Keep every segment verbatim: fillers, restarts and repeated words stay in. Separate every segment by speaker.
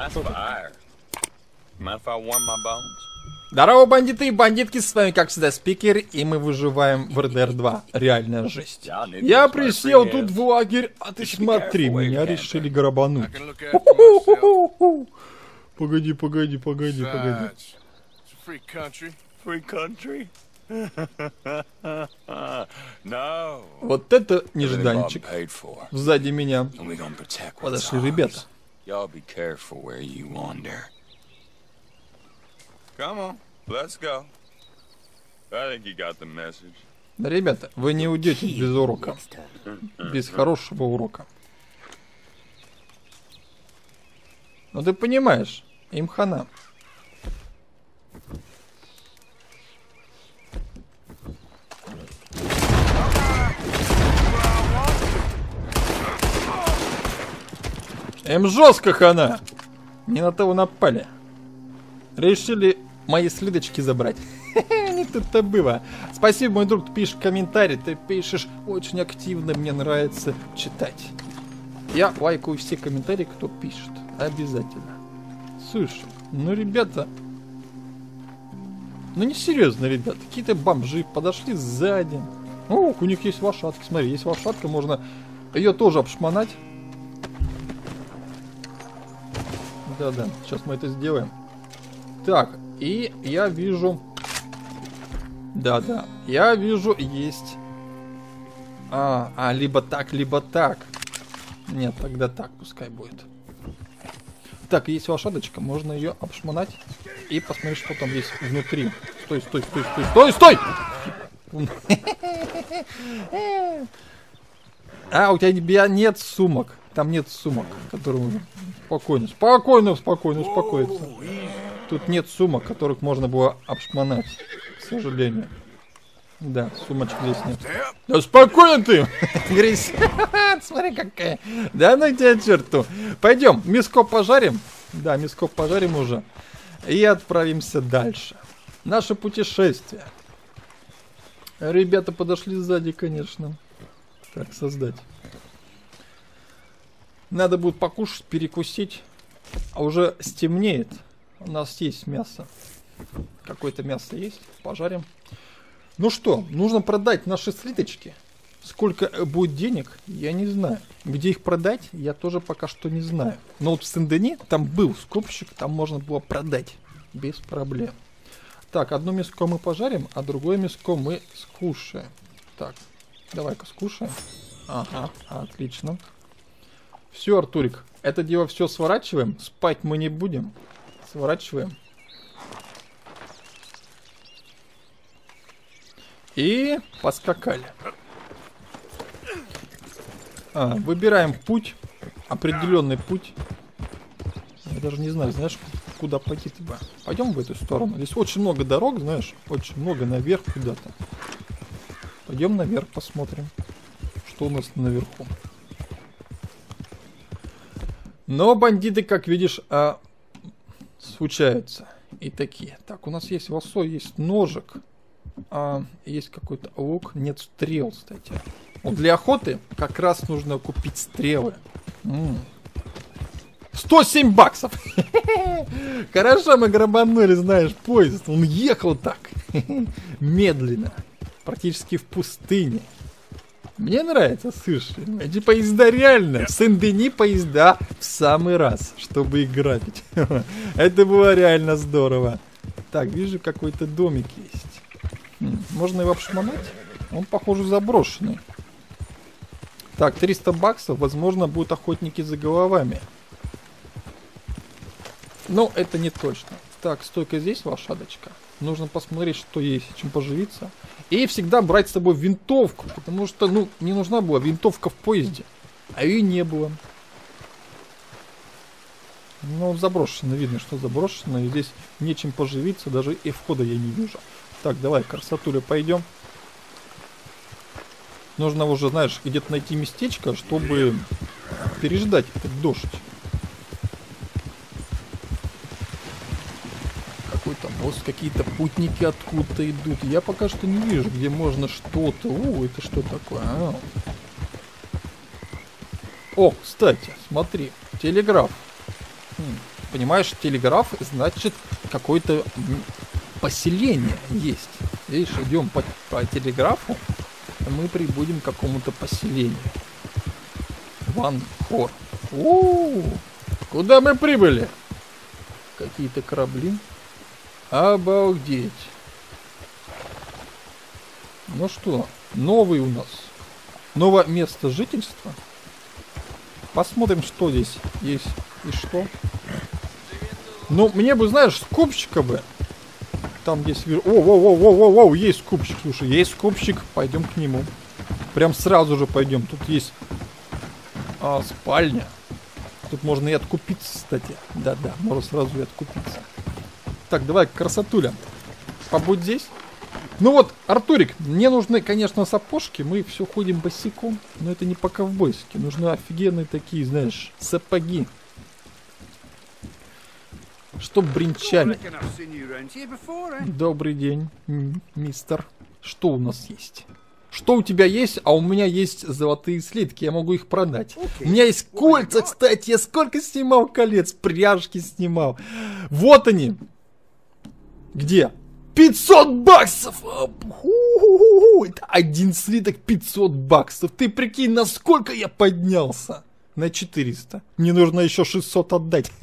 Speaker 1: Здорово, бандиты и бандитки, с вами как всегда Спикер, и мы выживаем в эр дэ эр два. Реальная жесть. Я присел тут в лагерь, а ты смотри, меня решили грабануть. Погоди, погоди, погоди, погоди. Вот это нежданчик. Сзади меня подошли ребята. Да, ребята, вы не уйдете без урока. Без хорошего урока. Ну ты понимаешь, им хана. Им жестко хана. Не на того напали. Решили мои слиточки забрать. Не тут-то было. Спасибо, мой друг, ты пишешь комментарий. Ты пишешь очень активно, мне нравится читать. Я лайкаю все комментарии, кто пишет. Обязательно. Слушай, ну ребята... Ну не серьезно, ребята. Какие-то бомжи подошли сзади. О, у них есть лошадка. Смотри, есть лошадка, можно ее тоже обшмонать. Да-да, сейчас мы это сделаем. Так, и я вижу... Да-да, я вижу, есть... А, а, либо так, либо так. Нет, тогда так пускай будет. Так, есть лошадочка, можно ее обшмонать. И посмотреть, что там есть внутри. Стой, стой, стой, стой, стой, стой! А, у тебя нет сумок. Там нет сумок, которые... Спокойно, спокойно, спокойно, успокоиться. Тут нет сумок, которых можно было обшмонать, к сожалению. Да, сумочек здесь нет. Да спокойно ты! Грязь. Смотри какая. Да ну тебя черту. Пойдем, миско пожарим. Да, миско пожарим уже. И отправимся дальше. Наше путешествие. Ребята подошли сзади, конечно. Так, создать. Надо будет покушать, перекусить. А уже стемнеет. У нас есть мясо. Какое-то мясо есть. Пожарим. Ну что, нужно продать наши слиточки. Сколько будет денег, я не знаю. Где их продать, я тоже пока что не знаю. Но вот в Сен-Дени там был скупщик, там можно было продать. Без проблем. Так, одно мяско мы пожарим, а другое мяско мы скушаем. Так, давай-ка скушаем. Ага, отлично. Все, Артурик, это дело все сворачиваем. Спать мы не будем. Сворачиваем. И поскакали. А, выбираем путь. Определенный путь. Я даже не знаю, знаешь, куда пойти-то бы. Пойдем в эту сторону. Здесь очень много дорог, знаешь. Очень много наверх куда-то. Пойдем наверх, посмотрим, что у нас наверху. Но бандиты, как видишь, а, случаются. И такие. Так, у нас есть лосо, есть ножик. А, есть какой-то лук. Нет стрел, кстати. Вот для охоты как раз нужно купить стрелы. М-м. сто семь баксов. Хорошо мы грабанули, знаешь, поезд. Он ехал так. Медленно. Практически в пустыне. Мне нравится, слушай. Эти поезда реально. В Сен-Дени поезда в самый раз, чтобы их грабить. Это было реально здорово. Так, вижу, какой-то домик есть. Хм, можно его обшмонать? Он, похоже, заброшенный. Так, триста баксов. Возможно, будут охотники за головами. Но это не точно. Так, стойка здесь лошадочка. Нужно посмотреть, что есть, чем поживиться. И всегда брать с собой винтовку. Потому что, ну, не нужна была винтовка в поезде. А ее не было. Ну, заброшено. Видно, что заброшено. И здесь нечем поживиться. Даже и входа я не вижу. Так, давай, красотуля, пойдем. Нужно уже, знаешь, где-то найти местечко, чтобы переждать этот дождь. Какой-то мост, какие-то путники откуда-то идут. Я пока что не вижу, где можно что-то. О, это что такое? А. О, кстати, смотри, телеграф. Хм. Понимаешь, телеграф, значит, какое-то поселение есть. Видишь, идем по, по телеграфу, мы прибудем к какому-то поселению. Ван Хор. У-у-у! Куда мы прибыли? Какие-то корабли. Обалдеть. Ну что, новый у нас. Новое место жительства. Посмотрим, что здесь есть и что. Ну, мне бы, знаешь, скупщика бы. Там есть... О, о, о, о, о, есть скупщик. Слушай, есть скупщик. Пойдем к нему. Прям сразу же пойдем. Тут есть а, спальня. Тут можно и откупиться, кстати. Да-да, можно сразу и откупиться. Так, давай, красотуля. Побудь здесь. Ну вот, Артурик, мне нужны, конечно, сапожки. Мы все ходим босиком, но это не по-ковбойски. Нужны офигенные такие, знаешь, сапоги. Чтоб бренчали. Добрый день, мистер. Что у нас есть? Что у тебя есть? А у меня есть золотые слитки. Я могу их продать. У меня есть кольца, кстати. Я сколько снимал колец? Пряжки снимал. Вот они. Где? пятьсот баксов! Это один слиток пятьсот баксов. Ты прикинь, насколько я поднялся? На четыреста. Мне нужно еще шестьсот отдать.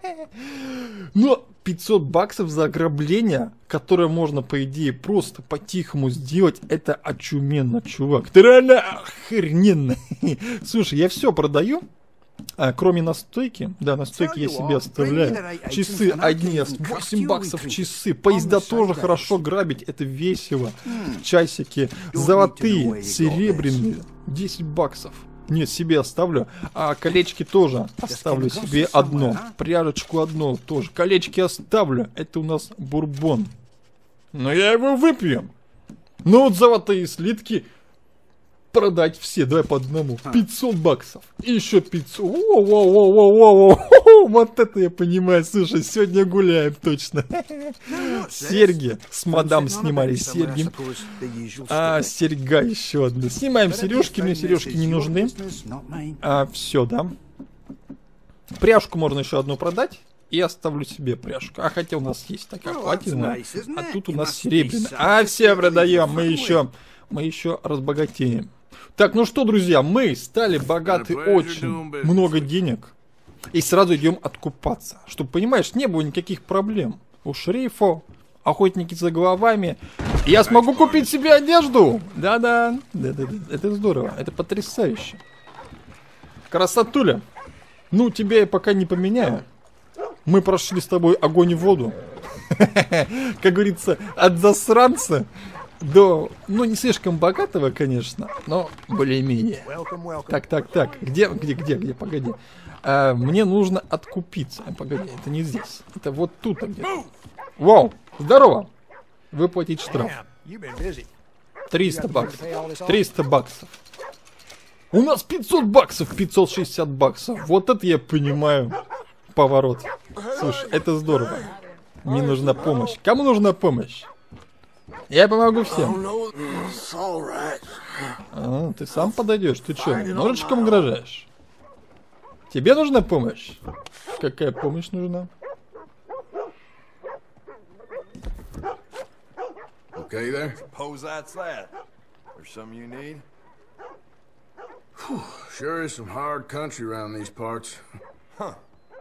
Speaker 1: Но пятьсот баксов за ограбление, которое можно, по идее, просто по-тихому сделать, это очуменно, чувак. Ты реально охрененно. Слушай, я все продаю. А, кроме настойки, да, настойки я себе оставляю. Часы одни, восемь баксов часы. Поезда тоже хорошо грабить, это весело. Часики золотые, серебряные, десять баксов. Нет, себе оставлю. А колечки тоже оставлю себе одно. Пряжечку одно тоже. Колечки оставлю. Это у нас бурбон. Но я его выпью. Ну вот золотые слитки продать все, давай по одному. пятьсот баксов. И еще пятьсот. Воу-воу-воу-воу-воу. Вот это я понимаю. Слушай, сегодня гуляем точно. Серьги. С мадам снимали серьги. А, серьга еще одна. Снимаем сережки. Мне сережки не нужны. А, все, да. Пряжку можно еще одну продать. И оставлю себе пряжку. А хотя у нас есть такая платиновая. А тут у нас серебряная. А все продаем. Мы еще, мы еще разбогатеем. Так, ну что, друзья, мы стали богаты, очень много денег. И сразу идем откупаться. Чтобы, понимаешь, не было никаких проблем. У шерифа, охотники за головами. Я смогу купить себе одежду. Да-да, да-да-да. Это здорово, это потрясающе. Красотуля. Ну, тебя я пока не поменяю. Мы прошли с тобой огонь и воду. Как говорится, от засранца до, ну, не слишком богатого, конечно, но более-менее. Так, так, так. Где, где, где, где? Погоди. А, мне нужно откупиться. А, погоди, это не здесь. Это вот тут где-то. Вау, здорово. Выплатить штраф. триста баксов. триста баксов. У нас пятьсот баксов, пятьсот шестьдесят баксов. Вот это я понимаю. Поворот. Слушай, это здорово. Мне нужна помощь. Кому нужна помощь? Я помогу всем. А, ты сам подойдешь? Ты что, ножичком угрожаешь? Тебе нужна помощь? Какая помощь нужна?
Speaker 2: Okay there? Suppose that's that. There's something you need? Whew, sure is some hard country around these parts. Huh.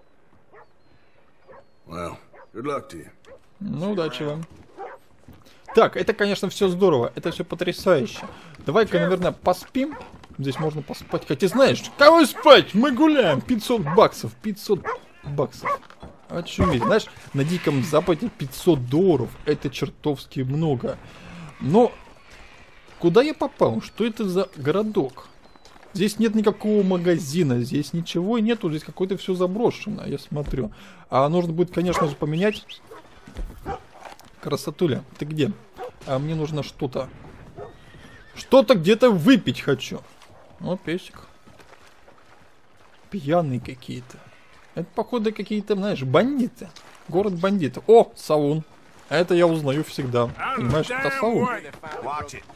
Speaker 2: Well, good luck to you.
Speaker 1: Ну, удачи вам. Так, это, конечно, все здорово. Это все потрясающе. Давай-ка, наверное, поспим. Здесь можно поспать. Хотя, знаешь, кого спать? Мы гуляем. пятьсот баксов. пятьсот баксов. Очуметь. Знаешь, на Диком Западе пятьсот долларов. Это чертовски много. Но куда я попал? Что это за городок? Здесь нет никакого магазина. Здесь ничего нету. Здесь какое-то все заброшено, я смотрю. А нужно будет, конечно же, поменять. Красотуля, ты где? А мне нужно что-то. Что-то где-то выпить хочу. О, песик. Пьяные какие-то. Это, походу, какие-то, знаешь, бандиты. Город бандитов. О, салон. Это я узнаю всегда. Понимаешь, это салон.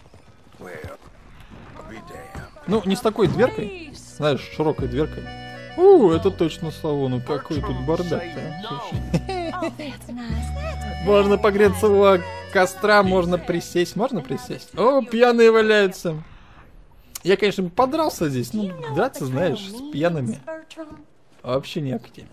Speaker 1: Ну, не с такой дверкой. Знаешь, широкой дверкой. У, это точно салон. Какой тут бардак-то. Слушай. Можно погреться у костра, можно присесть. Можно присесть? О, пьяные валяются. Я, конечно, подрался здесь. Ну, драться, знаешь, с пьяными. Вообще не актив.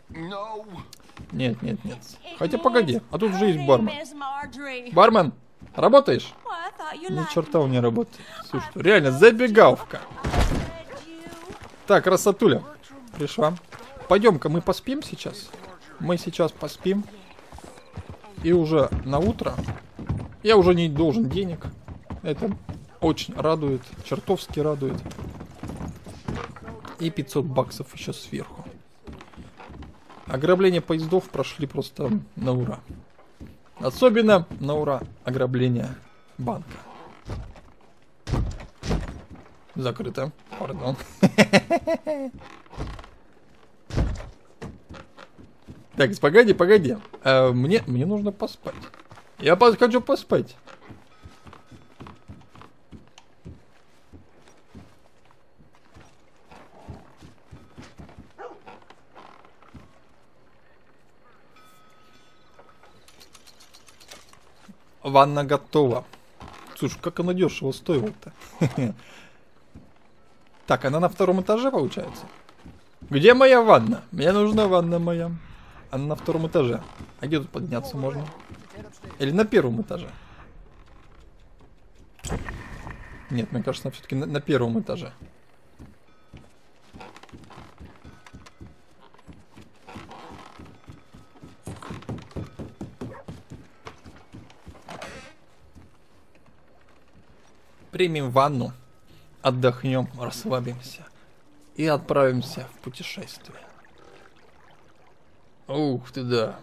Speaker 1: Нет, нет, нет. Хотя погоди, а тут же есть бармен. Бармен, работаешь? Ни черта он не работает. Слушай, реально, забегаловка. Так, красотуля. Пришла. Пойдем-ка, мы поспим сейчас. Мы сейчас поспим. И уже на утро. Я уже не должен денег. Это очень радует. Чертовски радует. И пятьсот баксов еще сверху. Ограбление поездов прошли просто на ура. Особенно на ура ограбление банка. Закрыто. Пардон. Так, погоди, погоди. А, мне, мне нужно поспать. Я хочу поспать. Ванна готова. Слушай, как она дешево стоила-то. Так, она на втором этаже получается? Где моя ванна? Мне нужна ванна моя. Она на втором этаже. А где тут подняться можно? Или на первом этаже? Нет, мне кажется, все-таки на, на первом этаже. Примем ванну, отдохнем, расслабимся и отправимся в путешествие. Ух ты, да.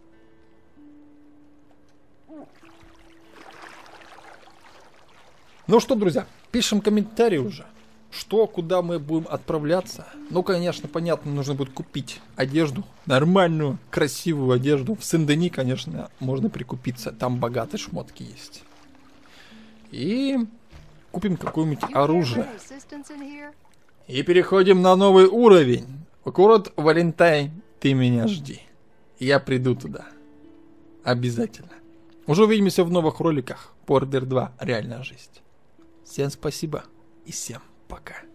Speaker 1: Ну что, друзья, пишем комментарии уже, что, куда мы будем отправляться. Ну, конечно, понятно, нужно будет купить одежду, нормальную, красивую одежду. В Сен-Дени, конечно, можно прикупиться, там богатые шмотки есть. И купим какое-нибудь оружие. И переходим на новый уровень. Город Валентайн, ты меня жди. Я приду туда. Обязательно. Уже увидимся в новых роликах. Бордер два. Реальная жизнь. Всем спасибо и всем пока.